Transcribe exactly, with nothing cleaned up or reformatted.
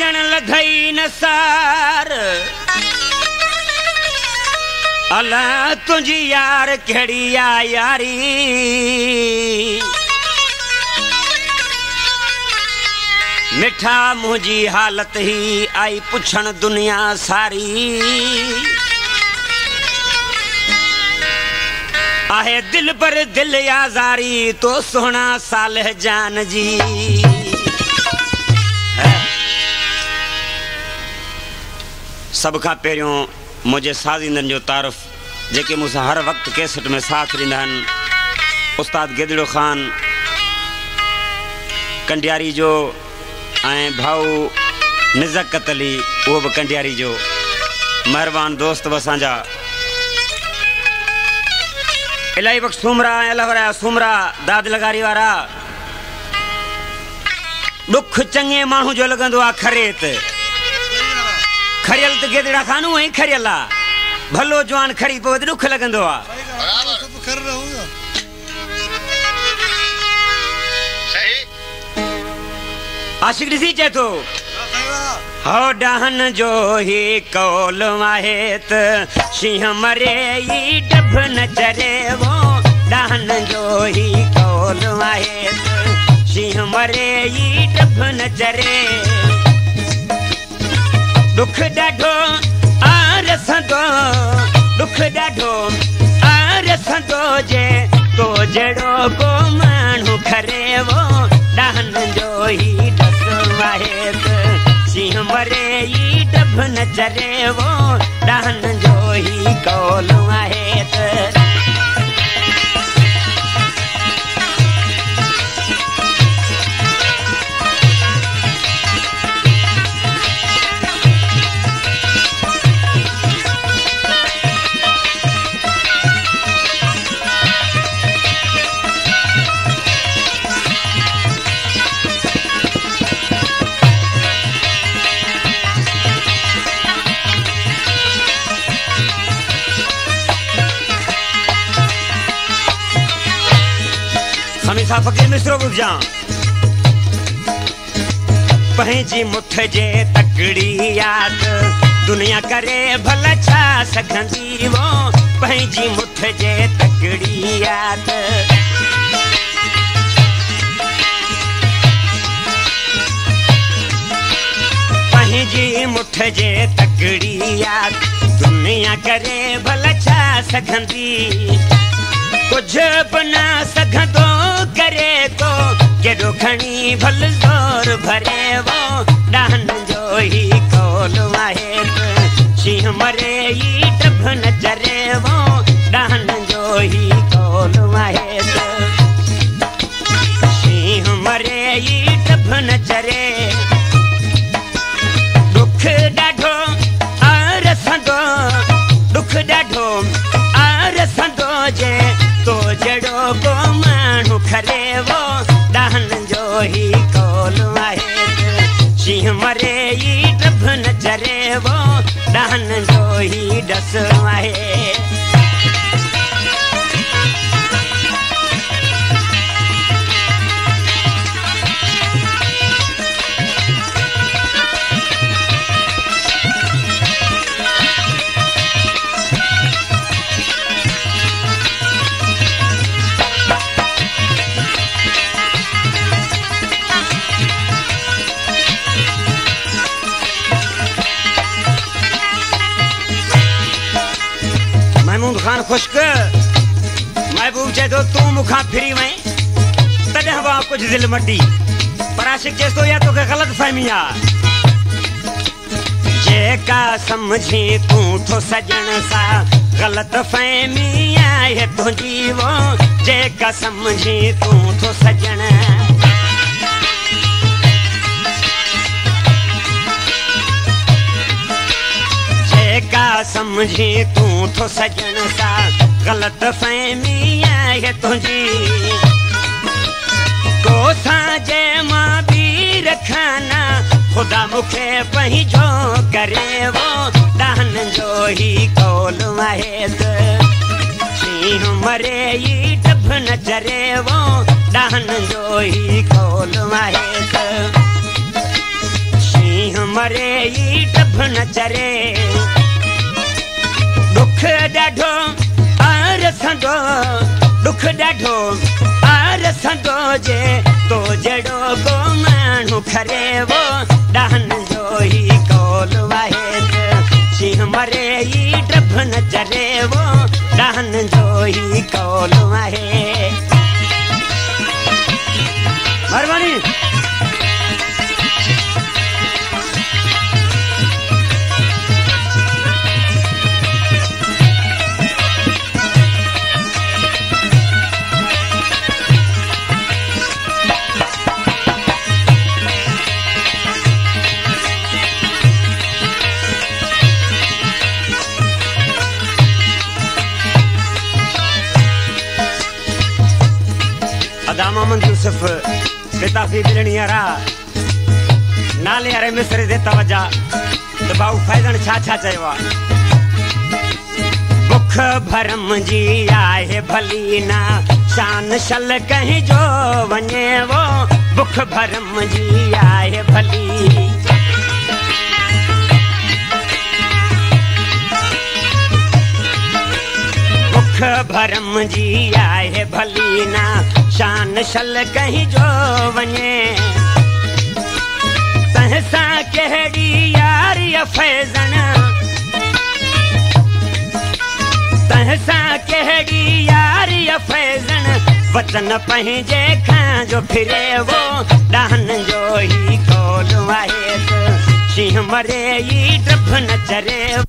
ॾिसण लधई नसार अला तुंहिंजी यार कहिड़ी आ यारी मिठा मुंहिंजी हालत ही आई पुछण दुनिया सारी आहे दिल पर दिल आज़ारी तो सोना सालह जान जी सब खां पहिरियों मुझे साज़ींदन जो तारुफ जेके मूंसां हर वक्त कैसेट में साथ ॾींदा आहिनि उस्ताद गिदड़ो खान कंडियारी जो ऐं भाऊ निज़क़त अली वो भी कंडियारी जो मेहरबान दोस्त असांजा इलाही वक्त सूमरा अलहरा सूमरा दाद लगारी वारा दुख चंगे माण्हू जो लगंदो आ खरेत खरियल त गिदड़ा खानू ऐं खरियल आ भलो जवान खड़ी पवे दुख लगंदो आ आशिक ॾिसी चए थो हो डहन जो ही कौल आहे त शींहं मरे ई डभ न चरे वो डहन जो ही कौल आहे त शींहं मरे ई डभ न चरे दुख ॾाढो आरसंदो दुख ॾाढो आरसंदो जे तो जहिड़ो को माण्हू खरे वो डहन जो ही डस आहे त शींहं मरे ई डभ न चरे वो डहन जो ही कौल आहे त हमेशा फकीर मिसरो बुझा पंहिंजी मुठ जे तकड़ी याद दुनिया करे भला छा सघंदी वो पंहिंजी मुठ जे तकड़ी याद पंहिंजी मुठ जे तकड़ी याद दुनिया करे भला छा सघंदी कुछ बना सघंदो करे तो केॾो खणी भल ज़ोर भरे वो डहन जो ही कौल आहे त शींहं मरे ई डभ न चरे वो डहन जो ही कौल आहे त शींहं मरे ई डभ न चरे दुख ॾाढो आरसंदो दुख ॾाढो आरसंदो जे तो जड़ो को माण्हू खरे वो डहन जो ही कौल आहे त शींहं मरे ई डभ न चरे वो डहन जो ही डस आहे खान खुश्क महबूब चए तो तू मुखा फिरी वहीं तॾहिं वहाँ कुछ दिल मटी पर आशिक चेस तो या तोखे गलत फहमी आ जेका समझी तू थो सजण सा गलत फहमी आहे तुंहिंजी वो जेका समझी तू थो सजण जेका समझी तू थो सजण सा गलत फहमी आहे तुंहिंजी कोसां जे मां बि रखाना खुदा मुखे पंहिंजो करे वो डहन जो ही कौल आहे त शींहं मरे ई डभ न चरे वो डहन जो ही कौल आहे त शींहं मरे ई डभ न चरे दुख ॾाढो आर संदो दुख ॾाढो आर संदो जे तो जड़ो को माण्हू खरे वो ॾहन जो ही कौल वाहे शींह मरे ई डभ न चरे वो ॾहन जो ही कौल वाहे महिरबानी मोहम्मद यूसुफ बेताफी बिलणी यारा नाले यारे मिस्र दे तवजा तो बाऊ फैजन छा छा चयो बुख भरम जी आहे भली ना शान शल कहीं जो वने वो बुख भरम जी आहे भली बुख भरम जी आहे भली ना शान शल कहीं जो वने तहसा कहड़ी यार या फैजन तहसा कहड़ी यार या फैजन वचन पंहिंजे खां जो फिरे वो ॾहन जो ही कौल वाहे शींह मरे ई डभ न चरे